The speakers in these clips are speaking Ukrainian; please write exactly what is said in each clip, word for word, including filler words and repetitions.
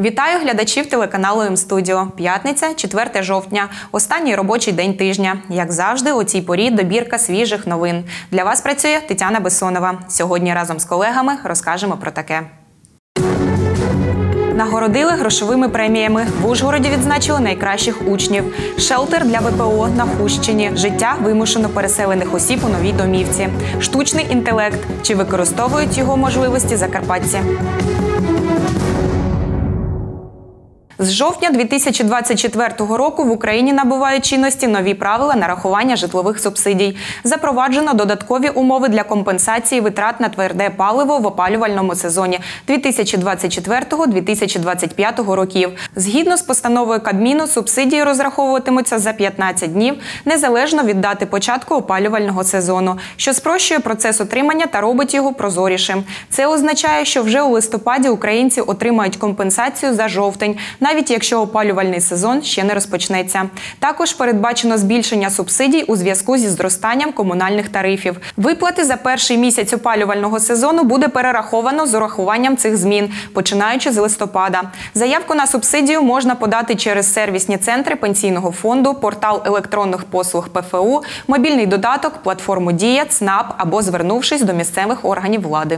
Вітаю глядачів телеканалу М-студіо. П'ятниця, четверте жовтня. Останній робочий день тижня. Як завжди, у цій порі добірка свіжих новин. Для вас працює Тетяна Бессонова. Сьогодні разом з колегами розкажемо про таке. Нагородили грошовими преміями. В Ужгороді відзначили найкращих учнів. Шелтер для Ве Пе О на Хустщині. Життя вимушено переселених осіб у новій домівці. Штучний інтелект. Чи використовують його можливості закарпатці? З жовтня дві тисячі двадцять четвертого року в Україні набувають чинності нові правила нарахування житлових субсидій. Запроваджено додаткові умови для компенсації витрат на тверде паливо в опалювальному сезоні дві тисячі двадцять четвертого - дві тисячі двадцять п'ятого років. Згідно з постановою Кабміну, субсидії розраховуватимуться за п'ятнадцять днів, незалежно від дати початку опалювального сезону, що спрощує процес отримання та робить його прозорішим. Це означає, що вже у листопаді українці отримають компенсацію за жовтень, навіть якщо опалювальний сезон ще не розпочнеться. Також передбачено збільшення субсидій у зв'язку зі зростанням комунальних тарифів. Виплати за перший місяць опалювального сезону буде перераховано з урахуванням цих змін, починаючи з листопада. Заявку на субсидію можна подати через сервісні центри Пенсійного фонду, портал електронних послуг Пе Фе У, мобільний додаток, платформу «Дія», ЦНАП або звернувшись до місцевих органів влади.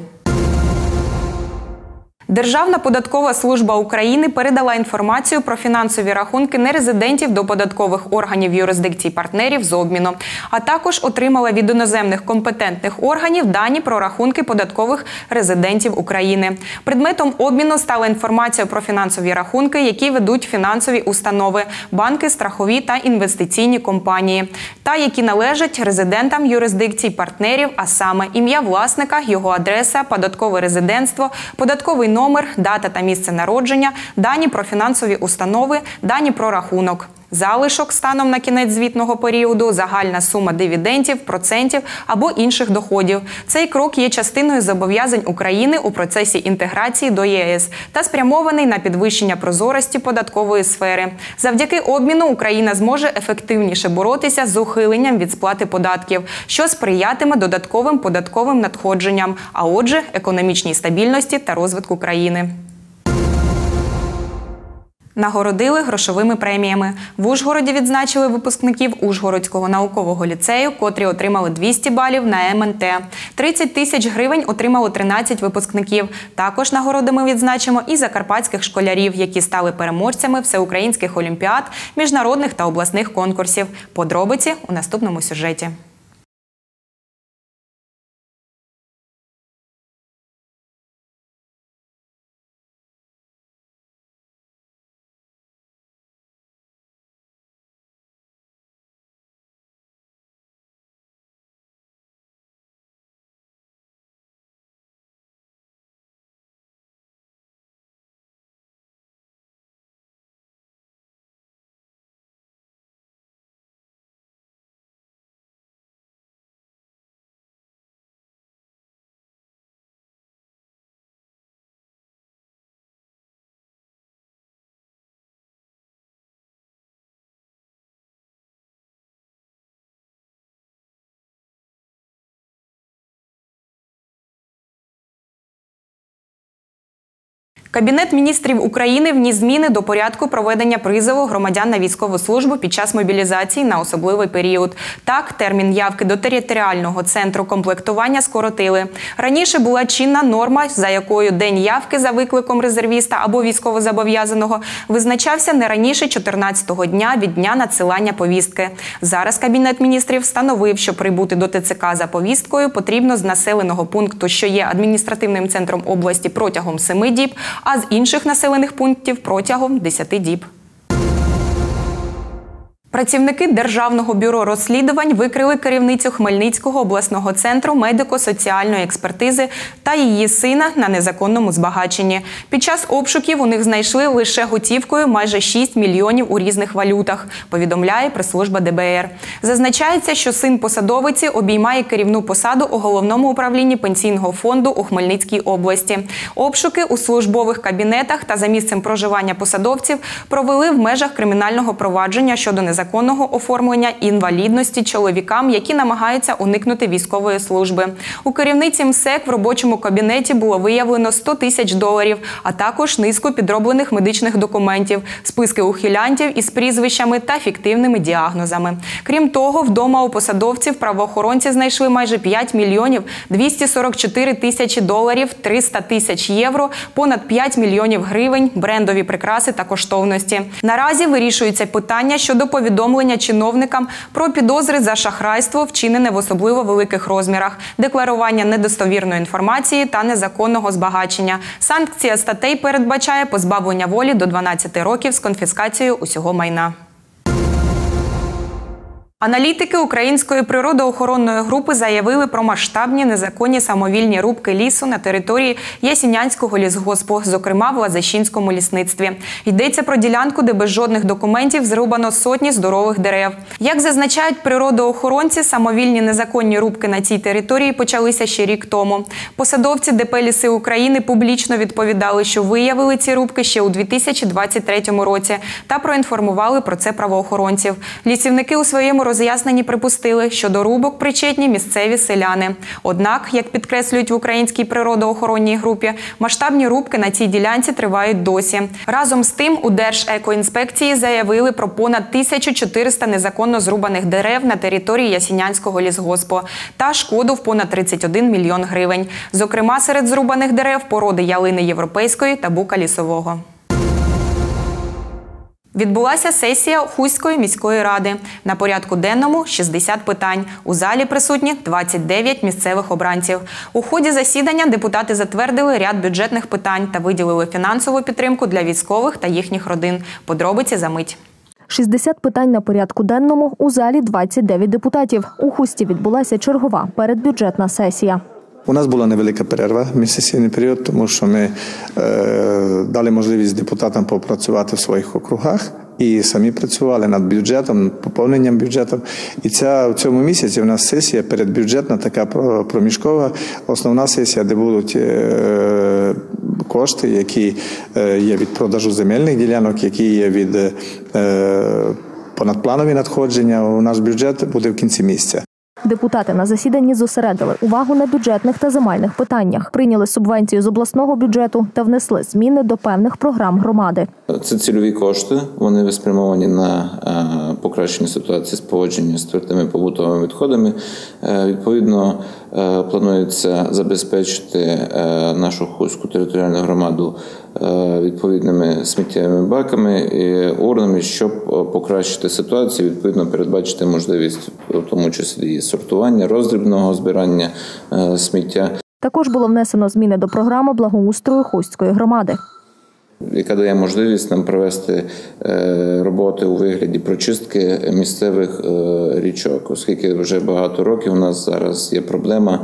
Державна податкова служба України передала інформацію про фінансові рахунки нерезидентів до податкових органів юрисдикцій партнерів з обміну, а також отримала від іноземних компетентних органів дані про рахунки податкових резидентів України. Предметом обміну стала інформація про фінансові рахунки, які ведуть фінансові установи, банки, страхові та інвестиційні компанії, та які належать резидентам юрисдикцій партнерів, а саме ім'я власника, його адреса, податкове резидентство, податковий номер, дата та місце народження, дані про фінансові установи, дані про рахунок. Залишок станом на кінець звітного періоду, загальна сума дивідендів, процентів або інших доходів. Цей крок є частиною зобов'язань України у процесі інтеграції до Є Ес та спрямований на підвищення прозорості податкової сфери. Завдяки обміну Україна зможе ефективніше боротися з ухиленням від сплати податків, що сприятиме додатковим податковим надходженням, а отже, економічній стабільності та розвитку країни. Нагородили грошовими преміями. В Ужгороді відзначили випускників Ужгородського наукового ліцею, котрі отримали двісті балів на Ем Ен Те. тридцять тисяч гривень отримало тринадцять випускників. Також нагородами відзначимо і закарпатських школярів, які стали переможцями всеукраїнських олімпіад, міжнародних та обласних конкурсів. Подробиці у наступному сюжеті. Кабінет міністрів України вніс зміни до порядку проведення призову громадян на військову службу під час мобілізації на особливий період. Так, термін явки до територіального центру комплектування скоротили. Раніше була чинна норма, за якою день явки за викликом резервіста або військовозобов'язаного визначався не раніше чотирнадцятого дня від дня надсилання повістки. Зараз Кабінет міністрів встановив, що прибути до Те Це Ка за повісткою потрібно з населеного пункту, що є адміністративним центром області, протягом семи діб, а з інших населених пунктів протягом десяти діб. Працівники Державного бюро розслідувань викрили керівницю Хмельницького обласного центру медико-соціальної експертизи та її сина на незаконному збагаченні. Під час обшуків у них знайшли лише готівкою майже шість мільйонів у різних валютах, повідомляє прес-служба Де Бе Ер. Зазначається, що син посадовиці обіймає керівну посаду у Головному управлінні Пенсійного фонду у Хмельницькій області. Обшуки у службових кабінетах та за місцем проживання посадовців провели в межах кримінального провадження щодо незаконного незаконного оформлення інвалідності чоловікам, які намагаються уникнути військової служби. У керівниці МСЕК в робочому кабінеті було виявлено сто тисяч доларів, а також низку підроблених медичних документів, списки ухилянтів із прізвищами та фіктивними діагнозами. Крім того, вдома у посадовців правоохоронці знайшли майже п'ять мільйонів двісті сорок чотири тисячі доларів, триста тисяч євро, понад п'ять мільйонів гривень, брендові прикраси та коштовності. Наразі вирішується питання щодо повідомлення чиновникам про підозри за шахрайство, вчинене в особливо великих розмірах, декларування недостовірної інформації та незаконного збагачення. Санкція статей передбачає позбавлення волі до дванадцяти років з конфіскацією усього майна. Аналітики Української природоохоронної групи заявили про масштабні незаконні самовільні рубки лісу на території Ясінянського лісгоспу, зокрема в Лазищинському лісництві. Йдеться про ділянку, де без жодних документів зрубано сотні здорових дерев. Як зазначають природоохоронці, самовільні незаконні рубки на цій території почалися ще рік тому. Посадовці ДП «Ліси України» публічно відповідали, що виявили ці рубки ще у дві тисячі двадцять третьому році та проінформували про це правоохоронців. Лісівники у своєму роз'ясненні припустили, що до рубок причетні місцеві селяни. Однак, як підкреслюють в Українській природоохоронній групі, масштабні рубки на цій ділянці тривають досі. Разом з тим, у Держекоінспекції заявили про понад тисячу чотириста незаконно зрубаних дерев на території Ясінянського лісгоспу та шкоду в понад тридцять один мільйон гривень. Зокрема, серед зрубаних дерев породи ялини європейської та бука лісового. Відбулася сесія Хуської міської ради. На порядку денному – шістдесят питань. У залі присутні двадцять дев'ять місцевих обранців. У ході засідання депутати затвердили ряд бюджетних питань та виділили фінансову підтримку для військових та їхніх родин. Подробиці за мить. шістдесят питань на порядку денному, у залі двадцять дев'ять депутатів. У Хусті відбулася чергова передбюджетна сесія. У нас була невелика перерва в міжсесійний період, тому що ми е, дали можливість депутатам попрацювати в своїх округах і самі працювали над бюджетом, поповненням бюджету. І ця, в цьому місяці у нас сесія передбюджетна, така проміжкова, основна сесія, де будуть е, кошти, які е, є від продажу земельних ділянок, які є від е, понадпланові надходження. У наш бюджет буде в кінці місяця. Депутати на засіданні зосередили увагу на бюджетних та земельних питаннях, прийняли субвенцію з обласного бюджету та внесли зміни до певних програм громади. Це цільові кошти, вони спрямовані на покращення ситуації з поводженням з твердими побутовими відходами. Відповідно, планується забезпечити нашу Хуську територіальну громаду відповідними сміттєвими баками і урнами, щоб покращити ситуацію, відповідно передбачити можливість, в тому числі і сортування, роздрібного збирання сміття. Також було внесено зміни до програми благоустрою Хустської громади, яка дає можливість нам провести роботи у вигляді прочистки місцевих річок, оскільки вже багато років у нас зараз є проблема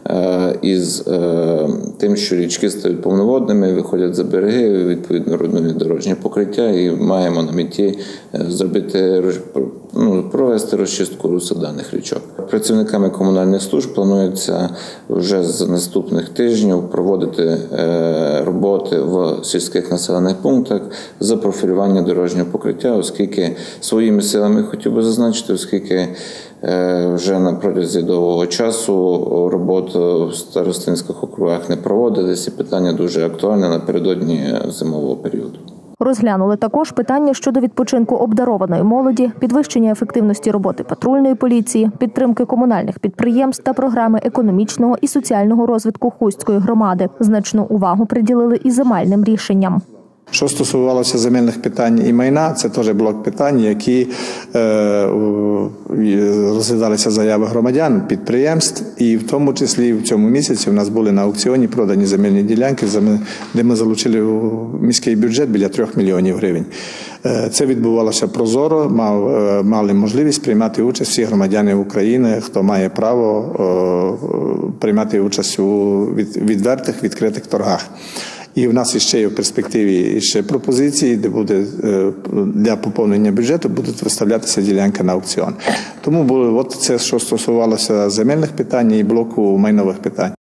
із тим, що річки стають повноводними, виходять за береги, відповідно руйнують дорожнє покриття, і маємо на меті зробити, ну, провести розчистку русла даних річок. Працівниками комунальних служб планується вже з наступних тижнів проводити роботи в сільських населених пунктах за профілювання дорожнього покриття, оскільки своїми силами хотів би зазначити, оскільки вже на протязі довгого часу роботи в старостинських округах не проводились, і питання дуже актуальне напередодні зимового періоду. Розглянули також питання щодо відпочинку обдарованої молоді, підвищення ефективності роботи патрульної поліції, підтримки комунальних підприємств та програми економічного і соціального розвитку Хустської громади. Значну увагу приділили і земельним рішенням. Що стосувалося земельних питань і майна, це теж блок питань, які е, розглядалися заяви громадян, підприємств, і в тому числі в цьому місяці у нас були на аукціоні продані земельні ділянки, де ми залучили в міський бюджет біля трьох мільйонів гривень. Е, це відбувалося прозоро, мав, е, мали можливість приймати участь всі громадяни України, хто має право е, приймати участь у від, відвертих, відкритих торгах. І в нас ще є в перспективі ще пропозиції, де буде для поповнення бюджету будуть виставлятися ділянки на аукціон. Тому було от це, що стосувалося земельних питань і блоку майнових питань.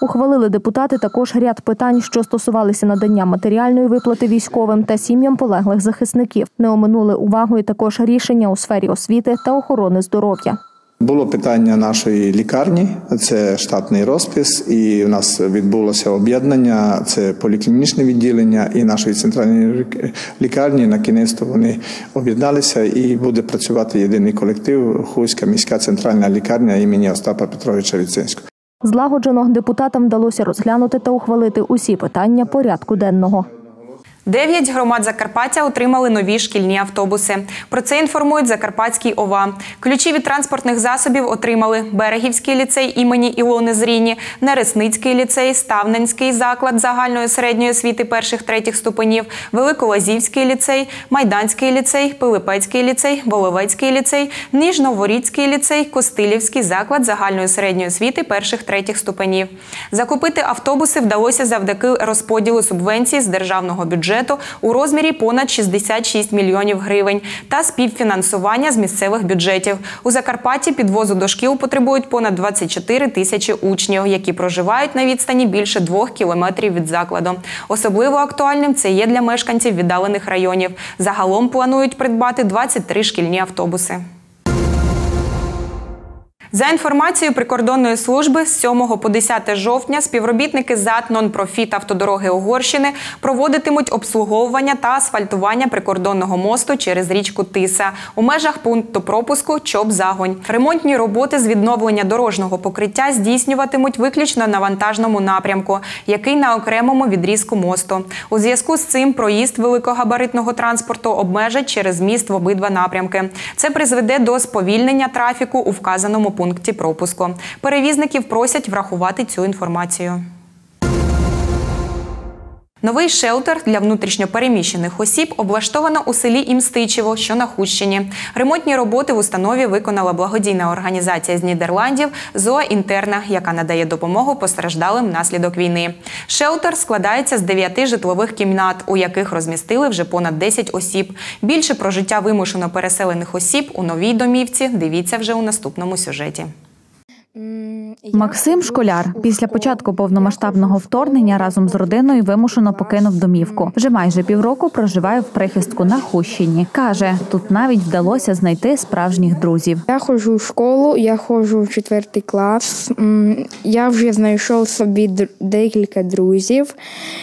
Ухвалили депутати також ряд питань, що стосувалися надання матеріальної виплати військовим та сім'ям полеглих захисників. Не оминули увагою також рішення у сфері освіти та охорони здоров'я. Було питання нашої лікарні, це штатний розпис, і в нас відбулося об'єднання, це поліклінічне відділення і нашої центральної лікарні. На кінець вони об'єдналися і буде працювати єдиний колектив Хуська міська центральна лікарня імені Остапа Петровича Віцинського. Злагоджено депутатам вдалося розглянути та ухвалити усі питання порядку денного. Дев'ять громад Закарпаття отримали нові шкільні автобуси. Про це інформують Закарпатський ОВА. Ключі від транспортних засобів отримали Берегівський ліцей імені Ілони Зріні, Нересницький ліцей, Ставненський заклад загальної середньої освіти перших-третіх ступенів, Великолазівський ліцей, Майданський ліцей, Пилипецький ліцей, Воловецький ліцей, Ніжноворіцький ліцей, Костилівський заклад загальної середньої освіти перших-третіх ступенів. Закупити автобуси вдалося завдяки розподілу субвенцій з державного бюджету у розмірі понад шістдесят шість мільйонів гривень та співфінансування з місцевих бюджетів. У Закарпатті підвозу до шкіл потребують понад двадцять чотири тисячі учнів, які проживають на відстані більше двох кілометрів від закладу. Особливо актуальним це є для мешканців віддалених районів. Загалом планують придбати двадцять три шкільні автобуси. За інформацією прикордонної служби, з сьомого по десяте жовтня співробітники ЗАД «Нон-Профіт Автодороги Угорщини» проводитимуть обслуговування та асфальтування прикордонного мосту через річку Тиса у межах пункту пропуску Чоп-Загонь. Ремонтні роботи з відновлення дорожнього покриття здійснюватимуть виключно на вантажному напрямку, який на окремому відрізку мосту. У зв'язку з цим проїзд великогабаритного транспорту обмежать через міст в обидва напрямки. Це призведе до сповільнення трафіку у вказаному пункті. пункті пропуску. Перевізників просять врахувати цю інформацію. Новий шелтер для внутрішньопереміщених осіб облаштовано у селі Імстичево, що на Хустщині. Ремонтні роботи в установі виконала благодійна організація з Нідерландів «Зоа Інтерна», яка надає допомогу постраждалим внаслідок війни. Шелтер складається з дев'яти житлових кімнат, у яких розмістили вже понад десять осіб. Більше про життя вимушено переселених осіб у новій домівці дивіться вже у наступному сюжеті. Максим – школяр. Після початку повномасштабного вторгнення разом з родиною вимушено покинув домівку. Вже майже півроку проживає в прихистку на Хустщині. Каже, тут навіть вдалося знайти справжніх друзів. Я ходжу в школу, я ходжу в четвертий клас. Я вже знайшов собі декілька друзів.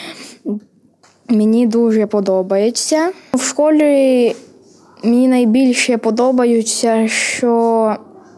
Мені дуже подобається. В школі мені найбільше подобається, що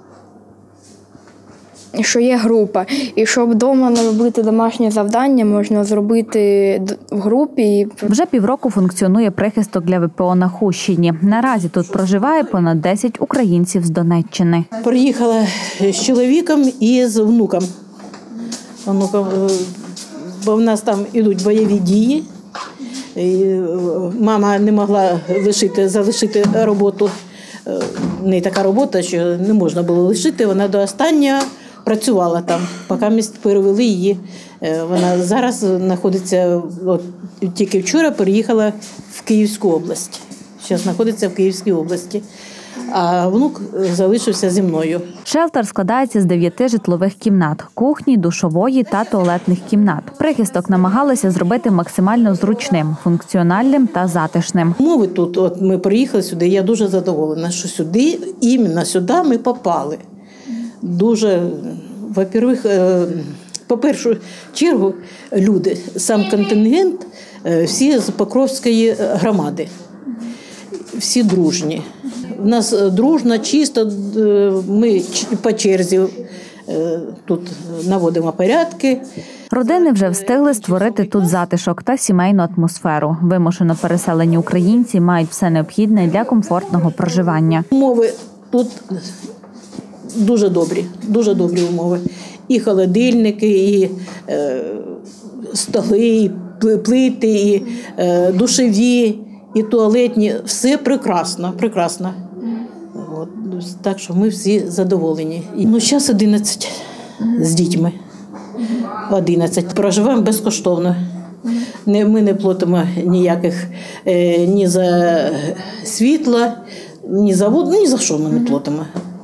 що є група. І щоб вдома не робити домашнє завдання, можна зробити в групі. Вже півроку функціонує прихисток для ВПО на Хустщині. Наразі тут проживає понад десять українців з Донеччини. Приїхала з чоловіком і з внуком. Внуком, бо в нас там ідуть бойові дії. І мама не могла лишити, залишити роботу. Не така робота, що не можна було лишити. Вона до останнього працювала там, поки ми перевели її. Вона зараз знаходиться, от, тільки вчора переїхала в Київську область. Зараз знаходиться в Київській області. А внук залишився зі мною. Шелтер складається з дев'яти житлових кімнат – кухні, душової та туалетних кімнат. Прихисток намагалися зробити максимально зручним, функціональним та затишним. Умови тут, от ми приїхали сюди, я дуже задоволена, що сюди, іменно сюди ми попали. Дуже, во-первых, по першу чергу, люди, сам контингент, всі з Покровської громади, всі дружні. У нас дружно, чисто, ми по черзі тут наводимо порядки. Родини вже встигли створити тут затишок та сімейну атмосферу. Вимушено переселені українці мають все необхідне для комфортного проживання. Умови тут дуже добрі, дуже добрі умови. І холодильники, і е, столи, і плити, і е, душові, і туалетні. Все прекрасно, прекрасно. От, так що ми всі задоволені. Ну, зараз одинадцять з дітьми. одинадцять. Проживаємо безкоштовно. Не, ми не платимо ніяких е, ні за світло, ні за воду, ні за що ми не платимо.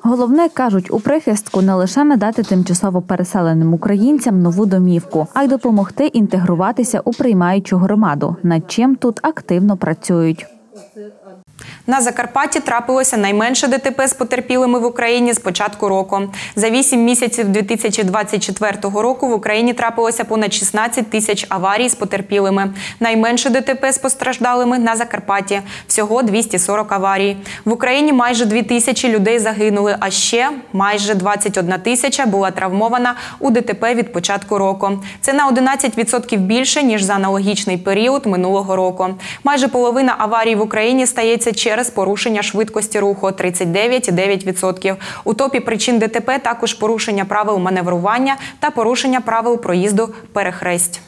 Головне, кажуть, у прихистку не лише надати тимчасово переселеним українцям нову домівку, а й допомогти інтегруватися у приймаючу громаду, над чим тут активно працюють. На Закарпатті трапилося найменше ДТП з потерпілими в Україні з початку року. За вісім місяців дві тисячі двадцять четвертого року в Україні трапилося понад шістнадцять тисяч аварій з потерпілими. Найменше ДТП з постраждалими на Закарпатті – всього двісті сорок аварій. В Україні майже дві тисячі людей загинули, а ще майже двадцять одна тисяча була травмована у ДТП від початку року. Це на одинадцять відсотків більше, ніж за аналогічний період минулого року. Майже половина аварій в Україні стається через порушення швидкості руху – тридцять дев'ять цілих дев'ять десятих відсотка. У топі причин ДТП також порушення правил маневрування та порушення правил проїзду перехресть.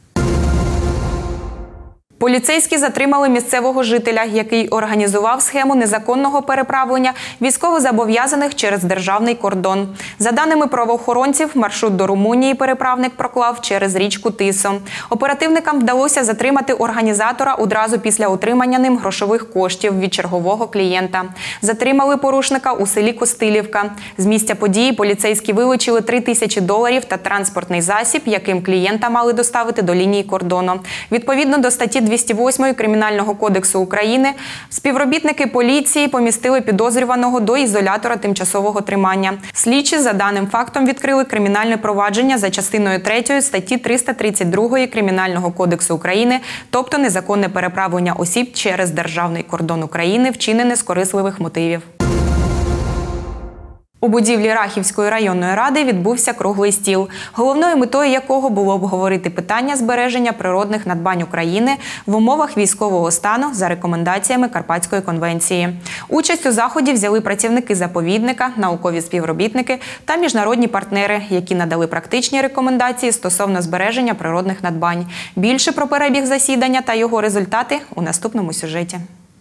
Поліцейські затримали місцевого жителя, який організував схему незаконного переправлення військовозобов'язаних через державний кордон. За даними правоохоронців, маршрут до Румунії переправник проклав через річку Тису. Оперативникам вдалося затримати організатора одразу після отримання ним грошових коштів від чергового клієнта. Затримали порушника у селі Костилівка. З місця події поліцейські вилучили три тисячі доларів та транспортний засіб, яким клієнта мали доставити до лінії кордону. Відповідно до статті двісті восьмої Кримінального кодексу України, співробітники поліції помістили підозрюваного до ізолятора тимчасового тримання. Слідчі за даним фактом відкрили кримінальне провадження за частиною третьої статті триста тридцять другої Кримінального кодексу України, тобто незаконне переправлення осіб через державний кордон України, вчинене з корисливих мотивів. У будівлі Рахівської районної ради відбувся круглий стіл, головною метою якого було обговорити питання збереження природних надбань України в умовах військового стану за рекомендаціями Карпатської конвенції. Участь у заході взяли працівники заповідника, наукові співробітники та міжнародні партнери, які надали практичні рекомендації стосовно збереження природних надбань. Більше про перебіг засідання та його результати у наступному сюжеті.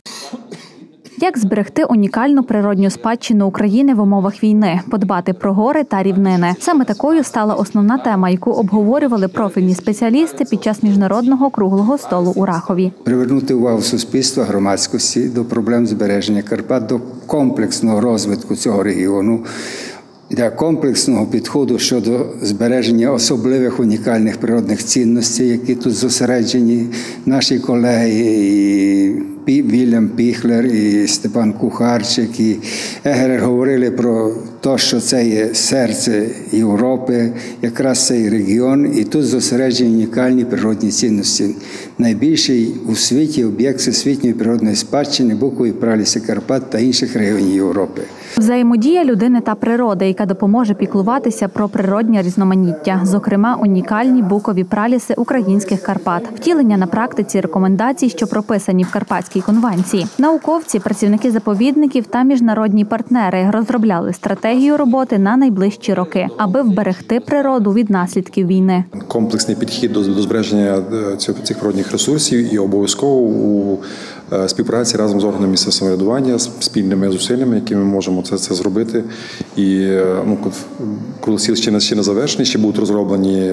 Як зберегти унікальну природню спадщину України в умовах війни, подбати про гори та рівнини. Саме такою стала основна тема, яку обговорювали профільні спеціалісти під час міжнародного круглого столу у Рахові. Привернути увагу суспільства, громадськості до проблем збереження Карпат, до комплексного розвитку цього регіону, для комплексного підходу щодо збереження особливих унікальних природних цінностей, які тут зосереджені. Наші колеги і Вільям Піхлер, і Степан Кухарчик, і Егерер говорили про те, що це є серце Європи, якраз цей регіон, і тут зосереджені унікальні природні цінності. Найбільший у світі об'єкт всесвітньої природної спадщини букові праліси Карпат та інших регіонів Європи. Взаємодія людини та природи, яка допоможе піклуватися про природнє різноманіття, зокрема унікальні букові праліси українських Карпат, втілення на практиці рекомендацій, що прописані в Карпатській конвенції. Науковці, працівники заповідників та міжнародні партнери розробляли стратегію роботи на найближчі роки, аби вберегти природу від наслідків війни. Комплексний підхід до збереження цих природних ресурсів і обов'язково у співпраці разом з органами місцевого самоврядування, спільними зусиллями, які ми можемо це, це зробити. І ну, коли ще не, ще не завершені, ще будуть розроблені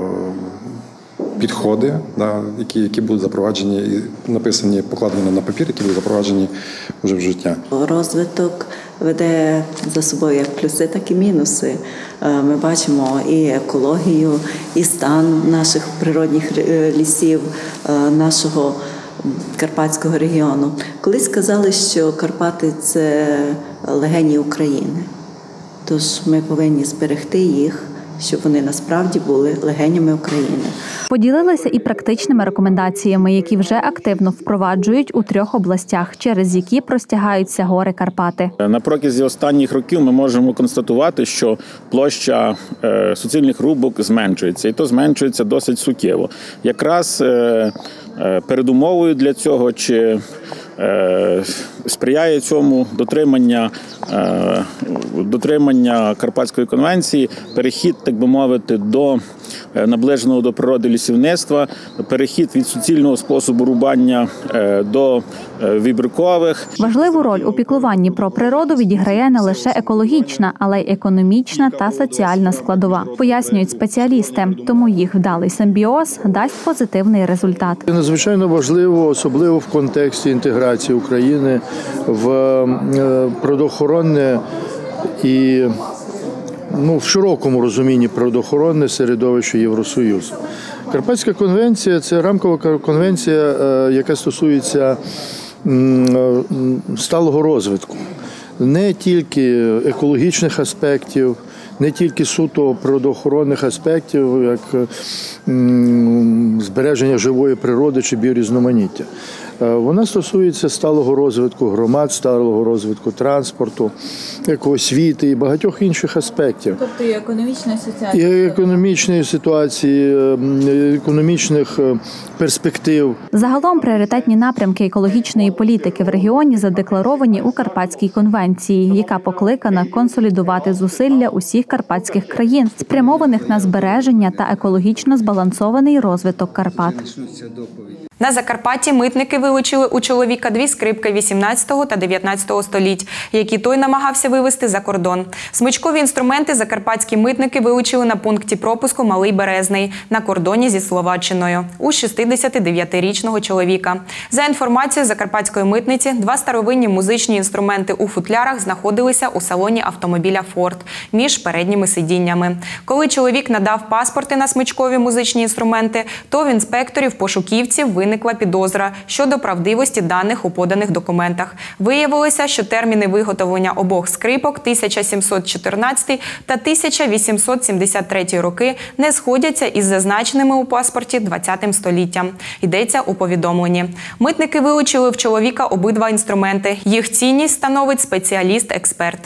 підходи, да, які, які будуть запроваджені і написані, покладені на папір, які будуть запроваджені вже в життя. Розвиток веде за собою як плюси, так і мінуси. Ми бачимо і екологію, і стан наших природних лісів, нашого Карпатського регіону. Колись сказали, що Карпати – це легені України. Тож ми повинні зберегти їх, щоб вони насправді були легенями України. Поділилися і практичними рекомендаціями, які вже активно впроваджують у трьох областях, через які простягаються гори Карпати. На протязі останніх років ми можемо констатувати, що площа е, суцільних рубок зменшується, і то зменшується досить суттєво. Якраз е, е, передумовою для цього чи е, сприяє цьому дотримання, е, дотримання Карпатської конвенції, перехід, так би мовити, до наближеного до природи лісівництва, перехід від суцільного способу рубання до вибіркових. Важливу роль у піклуванні про природу відіграє не лише екологічна, але й економічна та соціальна складова, пояснюють спеціалісти. Тому їх вдалий симбіоз дасть позитивний результат. Надзвичайно важливо, особливо в контексті інтеграції України в природоохоронне і ну, в широкому розумінні природоохоронне середовище Євросоюзу. Карпатська конвенція – це рамкова конвенція, яка стосується сталого розвитку. Не тільки екологічних аспектів, не тільки суто природоохоронних аспектів, як збереження живої природи чи біорізноманіття. Вона стосується сталого розвитку громад, сталого розвитку транспорту, освіти і багатьох інших аспектів. Тобто і економічної ситуації. І економічної ситуації, економічних перспектив. Загалом пріоритетні напрямки екологічної політики в регіоні задекларовані у Карпатській конвенції, яка покликана консолідувати зусилля усіх карпатських країн, спрямованих на збереження та екологічно збалансований розвиток Карпат. На Закарпатті митники вилучили у чоловіка дві скрипки вісімнадцятого та дев'ятнадцятого століть, які той намагався вивезти за кордон. Смичкові інструменти закарпатські митники вилучили на пункті пропуску Малий Березний на кордоні зі Словаччиною у шістдесятидев'ятирічного чоловіка. За інформацією закарпатської митниці, два старовинні музичні інструменти у футлярах знаходилися у салоні автомобіля «Форд» між передніми сидіннями. Коли чоловік надав паспорти на смичкові музичні інструменти, то в інспекторів-пошуківців виникли Виникла підозра щодо правдивості даних у поданих документах. Виявилося, що терміни виготовлення обох скрипок тисяча сімсот чотирнадцятий та тисяча вісімсот сімдесят третій роки не сходяться із зазначеними у паспорті двадцятим століттям. Йдеться у повідомленні. Митники вилучили в чоловіка обидва інструменти. Їх цінність становить спеціаліст-експерт.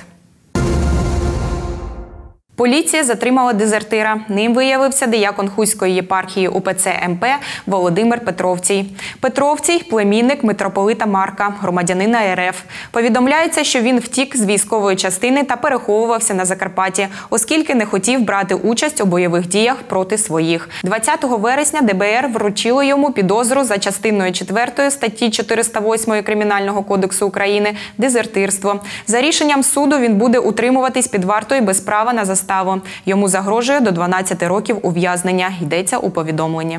Поліція затримала дезертира. Ним виявився диякон Хуської єпархії УПЦ МП Володимир Петровцій. Петровцій – племінник митрополита Марка, громадянина РФ. Повідомляється, що він втік з військової частини та переховувався на Закарпатті, оскільки не хотів брати участь у бойових діях проти своїх. двадцятого вересня ДБР вручило йому підозру за частиною четвертої статті чотириста восьмої Кримінального кодексу України «Дезертирство». За рішенням суду він буде утримуватись під вартою без права на заставу. Йому загрожує до дванадцяти років ув'язнення, йдеться у повідомленні.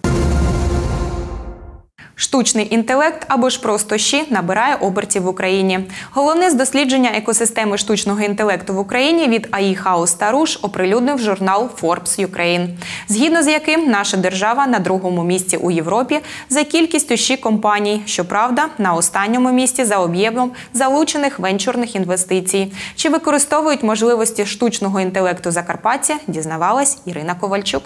Штучний інтелект або ж просто ЩІ набирає обертів в Україні. Головне з дослідження екосистеми штучного інтелекту в Україні від ей ай House та Руш оприлюднив журнал Forbes Ukraine, згідно з яким наша держава на другому місці у Європі за кількістю ЩІ-компаній, щоправда, на останньому місці за об'ємом залучених венчурних інвестицій. Чи використовують можливості штучного інтелекту закарпатці, дізнавалась Ірина Ковальчук.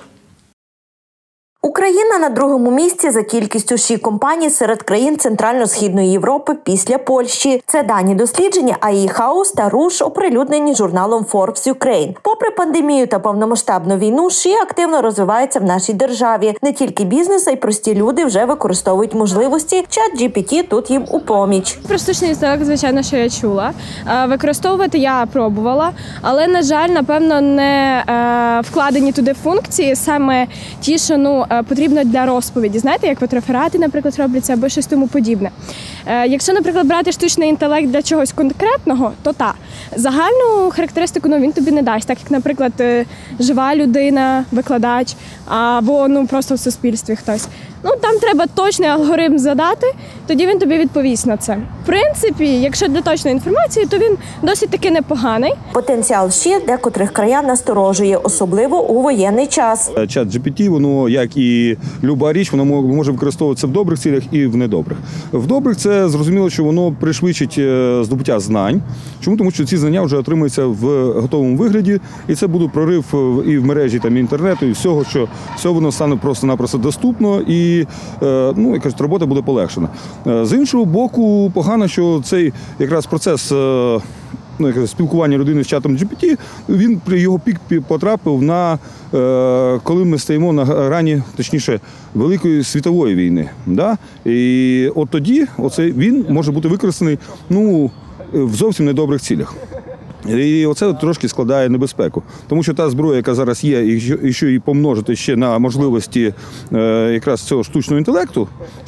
Україна на другому місці за кількістю ЩІ-компаній серед країн Центрально-Східної Європи після Польщі. Це дані дослідження ей ай House та Руш, оприлюднені журналом Forbes Ukraine. Попри пандемію та повномасштабну війну, ЩІ активно розвивається в нашій державі. Не тільки бізнес, а й прості люди вже використовують можливості. Чат джі пі ті тут їм у поміч. Про штучний інтелект, звичайно, що я чула. Використовувати я пробувала, але, на жаль, напевно, не вкладені туди функції, саме ті, що, ну, потрібно для розповіді. Знаєте, як от реферати, наприклад, робляться або щось тому подібне. Якщо, наприклад, брати штучний інтелект для чогось конкретного, то так. Загальну характеристику, ну, він тобі не дасть, так як, наприклад, жива людина, викладач, або, ну, просто в суспільстві хтось. Ну, там треба точний алгоритм задати, тоді він тобі відповість на це. В принципі, якщо для точної інформації, то він досить таки непоганий. Потенціал ЩІ декотрих краян насторожує, особливо у воєнний час. Чат джі пі ті, воно, як і люба річ, воно може використовуватися в добрих цілях і в недобрих. В добрих це зрозуміло, що воно пришвидшить здобуття знань. Чому? Тому що ці знання вже отримуються в готовому вигляді, і це буде прорив і в мережі там, інтернету, і всього, що все воно стане просто-напросто доступно, і І, ну, як кажуть, робота буде полегшена. З іншого боку, погано, що цей якраз процес, ну, як спілкування людини з чатом джі пі ті, він при його пік потрапив на, коли ми стоїмо на грані, точніше, Великої світової війни. Да? І от тоді оцей, він може бути використаний, ну, в зовсім недобрих цілях. І оце трошки складає небезпеку. Тому що та зброя, яка зараз є, і що її помножити ще на можливості якраз цього штучного інтелекту,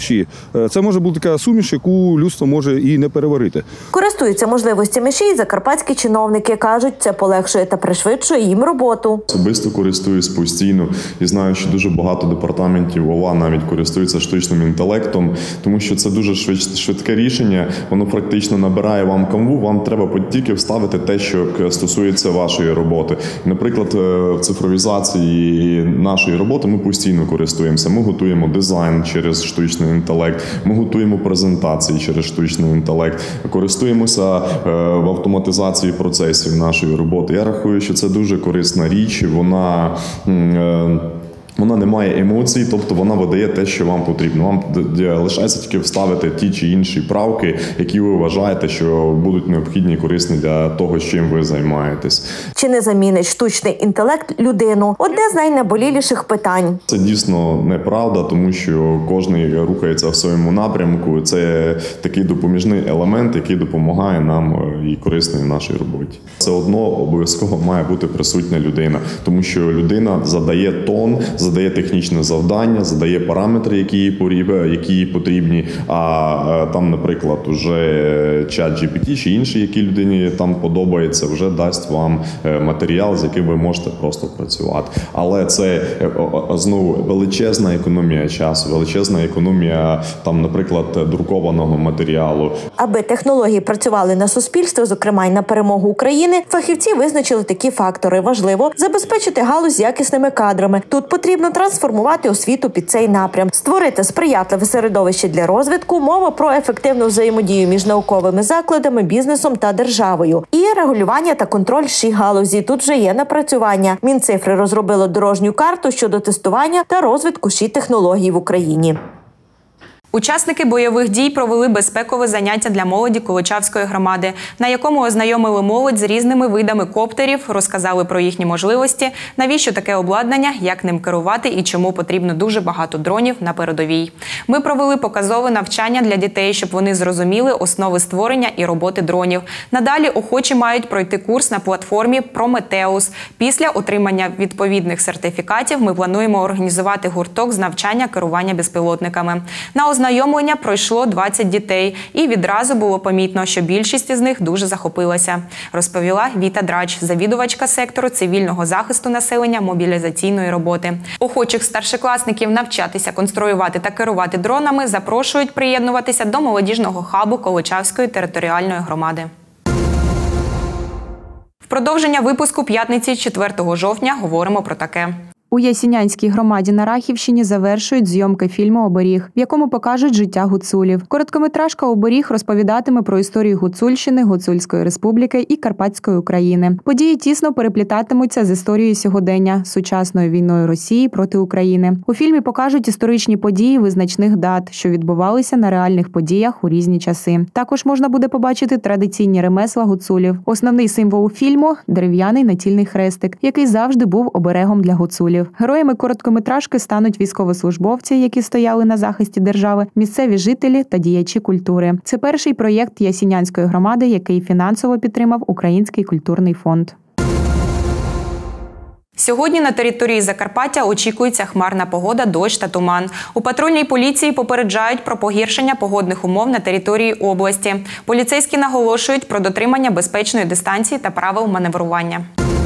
це може бути така суміш, яку людство може і не переварити. Користуються можливостями ЩІ закарпатські чиновники. Кажуть, це полегшує та пришвидшує їм роботу. Особисто користуюсь постійно і знаю, що дуже багато департаментів ОВА навіть користуються штучним інтелектом, тому що це дуже швидке рішення, воно практично набирає вам канву, вам треба тільки вставити те, що стосується вашої роботи. Наприклад, в цифровізації нашої роботи ми постійно користуємося. Ми готуємо дизайн через штучний інтелект, ми готуємо презентації через штучний інтелект, користуємося в автоматизації процесів нашої роботи. Я рахую, що це дуже корисна річ, вона Вона не має емоцій, тобто вона видає те, що вам потрібно. Вам лишається тільки вставити ті чи інші правки, які ви вважаєте, що будуть необхідні і корисні для того, чим ви займаєтесь. Чи не замінить штучний інтелект людину? Одне з найнаболіліших питань. Це дійсно неправда, тому що кожен рухається в своєму напрямку. Це такий допоміжний елемент, який допомагає нам і корисний в нашій роботі. Все одно обов'язково має бути присутня людина, тому що людина задає тон, задає технічне завдання, задає параметри, які їй, які їй потрібні, а там, наприклад, уже чат джі пі ті чи інші, які людині там подобається, вже дасть вам матеріал, з яким ви можете просто працювати. Але це, знову, величезна економія часу, величезна економія, там, наприклад, друкованого матеріалу. Аби технології працювали на суспільство, зокрема й на перемогу України, фахівці визначили такі фактори. Важливо забезпечити галузь якісними кадрами. Тут потрібно трансформувати освіту під цей напрям, створити сприятливе середовище для розвитку, мова про ефективну взаємодію між науковими закладами, бізнесом та державою. І регулювання та контроль ші галузі. Тут вже є напрацювання. Мінцифри розробило дорожню карту щодо тестування та розвитку ші технологій в Україні. Учасники бойових дій провели безпекове заняття для молоді Колочавської громади, на якому ознайомили молодь з різними видами коптерів, розказали про їхні можливості, навіщо таке обладнання, як ним керувати і чому потрібно дуже багато дронів на передовій. Ми провели показове навчання для дітей, щоб вони зрозуміли основи створення і роботи дронів. Надалі охочі мають пройти курс на платформі «Прометеус». Після отримання відповідних сертифікатів ми плануємо організувати гурток з навчання керування безпілотниками. На ознайомлення пройшло двадцять дітей, і відразу було помітно, що більшість із них дуже захопилася, розповіла Віта Драч, завідувачка сектору цивільного захисту населення мобілізаційної роботи. Охочих старшокласників навчатися конструювати та керувати дронами запрошують приєднуватися до молодіжного хабу Колочавської територіальної громади. В продовження випуску п'ятниці четвертого жовтня говоримо про таке. У Ясінянській громаді на Рахівщині завершують зйомки фільму «Оберіг», в якому покажуть життя гуцулів. Короткометражка «Оберіг» розповідатиме про історію Гуцульщини, Гуцульської республіки і Карпатської України. Події тісно переплітатимуться з історією сьогодення – сучасною війною Росії проти України. У фільмі покажуть історичні події визначних дат, що відбувалися на реальних подіях у різні часи. Також можна буде побачити традиційні ремесла гуцулів. Основний символ фільму – дерев'яний натільний хрестик, який завжди був оберегом для гуцулів. Героями короткометражки стануть військовослужбовці, які стояли на захисті держави, місцеві жителі та діячі культури. Це перший проєкт Ясінянської громади, який фінансово підтримав Український культурний фонд. Сьогодні на території Закарпаття очікується хмарна погода, дощ та туман. У патрульній поліції попереджають про погіршення погодних умов на території області. Поліцейські наголошують про дотримання безпечної дистанції та правил маневрування.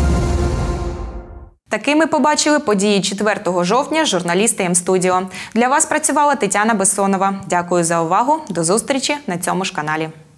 Такими побачили події четвертого жовтня журналісти М-студіо. Для вас працювала Тетяна Бессонова. Дякую за увагу. До зустрічі на цьому ж каналі.